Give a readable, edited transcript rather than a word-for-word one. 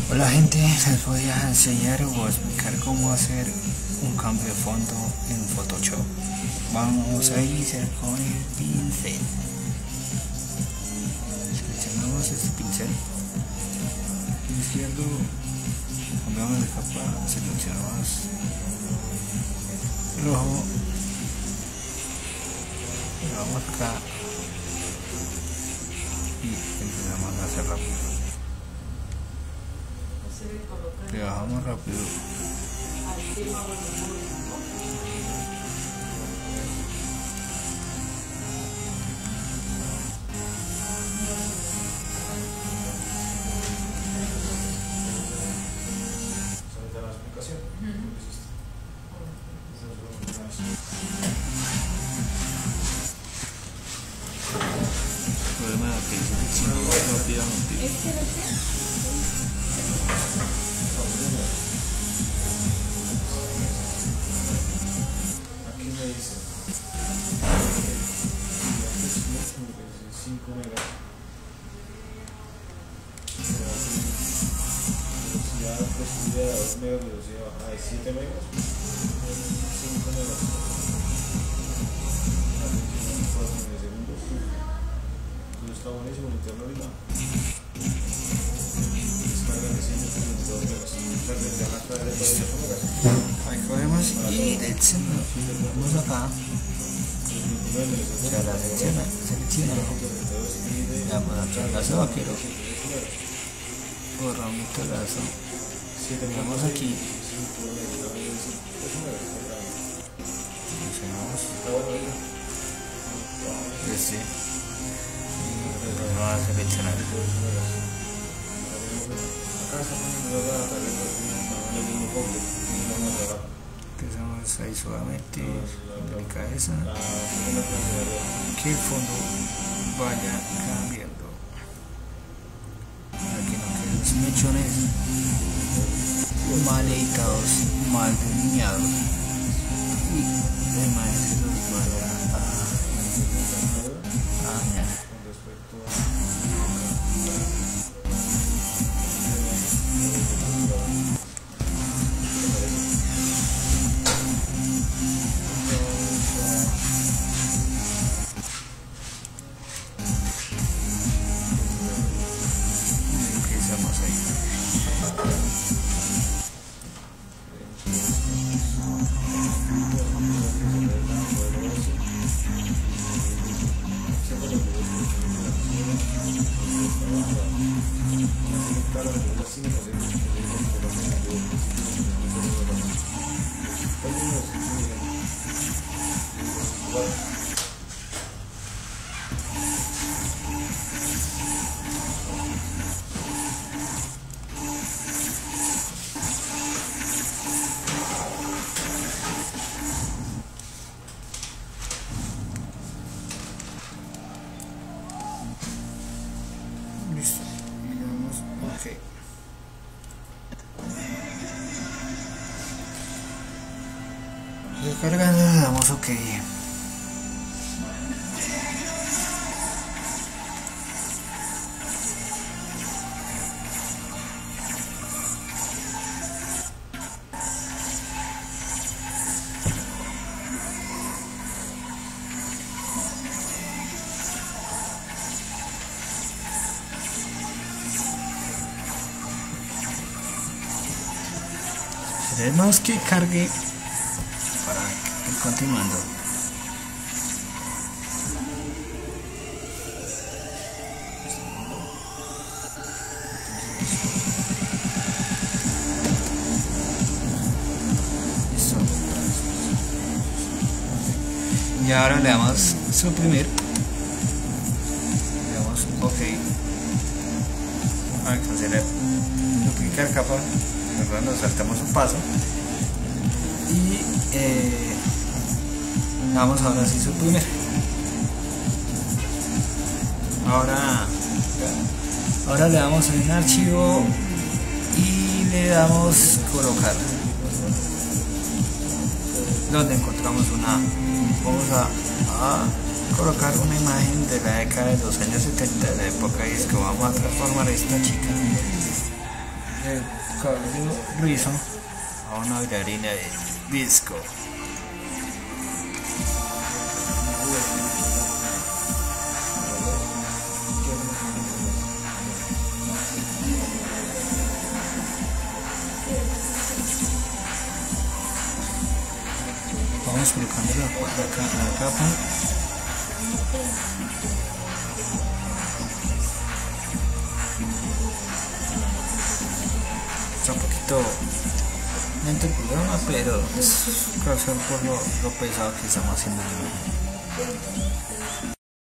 Hola gente, les voy a enseñar o explicar cómo hacer un cambio de fondo en Photoshop. Vamos a iniciar con el pincel. Seleccionamos este pincel izquierdo, cambiamos de capa, seleccionamos rojo, vamos acá y empezamos a hacer rápido. Le bajamos rápido. Problema de que seleccionamos rápidamente. Aquí me dice 5 megas, velocidad posibilidad de 2 megas, velocidad bajada de 7 megas, 5 megas, 4 milisegundos. Todo está buenísimo, el interno ahorita. Descarga de 132 megas, descarga de la carga de 48 megas. Ahí cogemos y seleccionamos acá. Ya la seleccionamos. Ya vamos a echar lazo vaquero. Borramos el lazo. Vamos aquí. Seleccionamos este. Y vamos a seleccionar. Empezamos ahí suavemente en mi cabeza, que el fondo vaya cambiando para que no queden los mechones mal editados, mal delineados y además los vaya a dañar. Listo, digamos ok. Descargando, le damos ok. Tenemos que cargue para ir continuando. Listo. Y ahora le damos suprimir. Le damos ok. Para cancelar, duplicar capa. Nos saltamos un paso y vamos ahora sí suprimir. Ahora le damos en archivo y le damos colocar, donde encontramos vamos a colocar una imagen de la década de los años 70, de la época disco. Vamos a transformar a esta chica el cabello rizo a una bailarina de disco. Vamos colocando la capa. Está un poquito lento el programa, pero es causado por lo pesado que estamos haciendo.